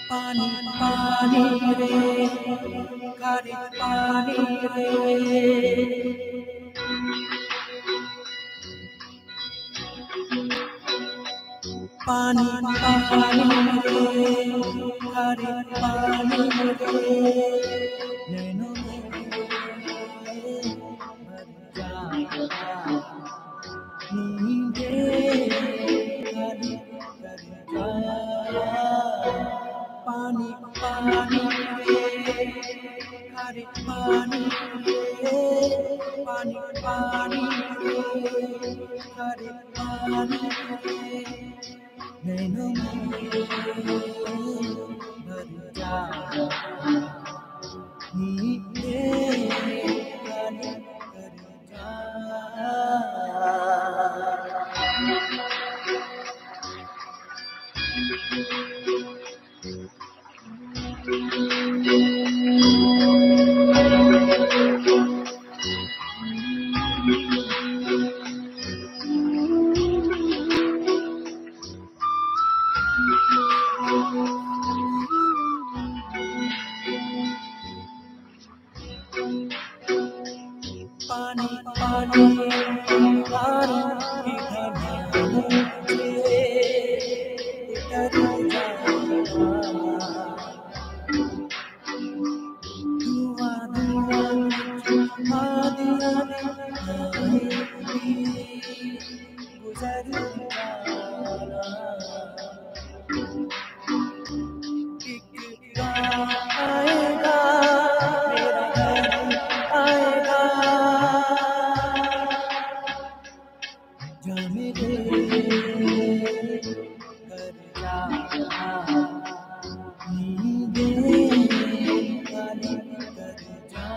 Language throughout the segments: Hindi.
पानी पानी रे खारे पानी रे पानी पानी रे खारे पानी रे नैनों में भर जाएगा नींदे खाली कर जा पानी पानी रे खारे पानी रे पानी पानी रे खारे पानी रे नैनों में भर जाएगा नींदे खाली कर जा पानी पानी पानी इधर मुझे उतर जाएगा धुआं धुआं छुपा दिया गुजर जाना एक रात आएगा मेरा घर आएगा जाने दे कर जा नींदे खाली कर जा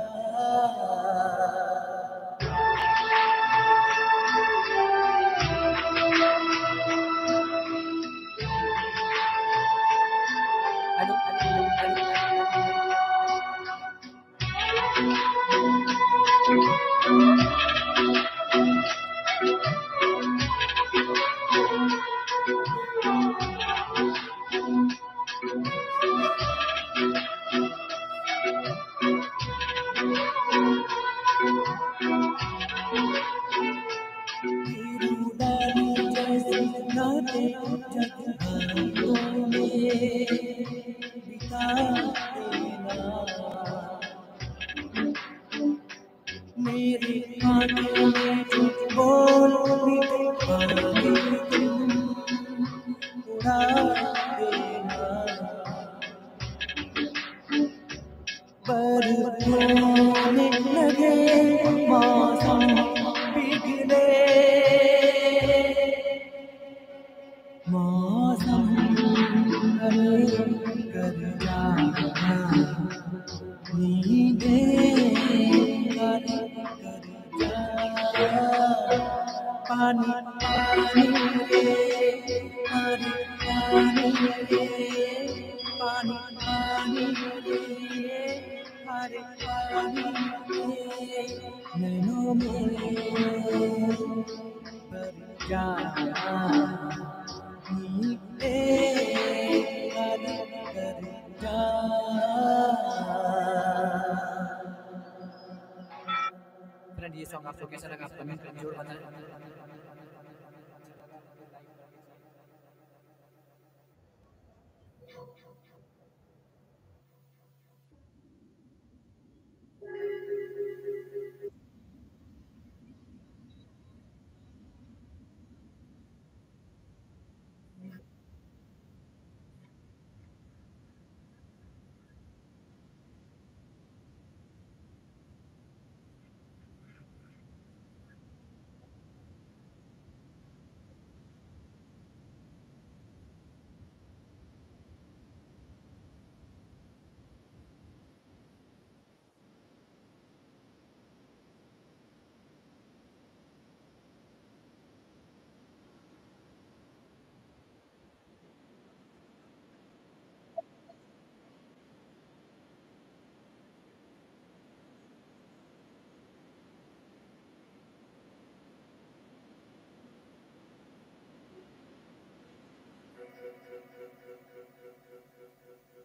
जैसे नाते जगहों में बिता देना मेरी आंखों में जो बोलती पानी तुम उड़ा देना बरसने लगे मौसम पिघले मौसम कर जाना नींदे खाली कर जा पानी पानी रे हरे पानी रे पानी पानी रे हरे पानी रे नैनों में भर जाना नींदे खाली कर जा फ्रेंड ये सॉन्ग आपको कैसा लगा? आप कमेंट करके जरूर बताएं।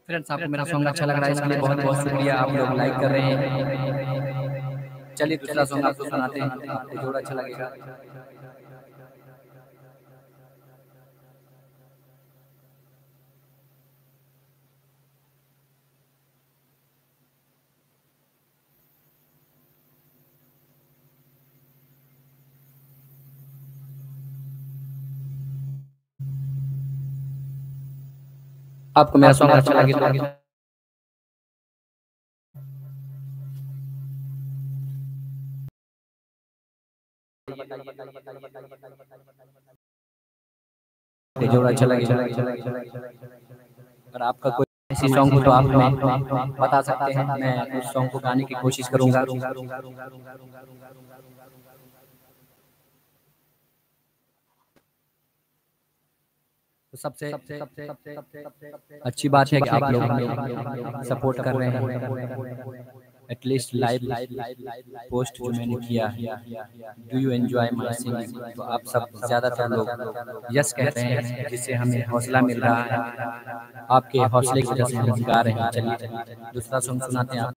फ्रेंड्स आपको मेरा सॉन्ग अच्छा लग रहा है, इसके लिए बहुत बहुत शुक्रिया। आप लोग लाइक कर रहे हैं। चलिए दूसरा सॉन्ग आपको सुनाते हैं, आपको जो अच्छा लगेगा। आपको मेरा सॉन्ग अच्छा लगे तो जो अच्छा लगे। अगर आपका कोई ऐसी सॉन्ग हो तो आप हमें बता सकते हैं, मैं उस सॉन्ग को गाने की कोशिश करूंगा। तो सबसे अच्छी बात है कि आप लोग हमें सपोर्ट कर रहे हैं। एटलीस्ट लाइव पोस्ट जो मैंने किया, do you enjoy my singing, तो आप सब ज़्यादातर लोग यस कह रहे हैं, जिससे हमें हौसला मिल रहा है। आपके हौसले की वजह से हम गा रहे हैं। चलिए दूसरा सॉन्ग सुनाते हैं आप।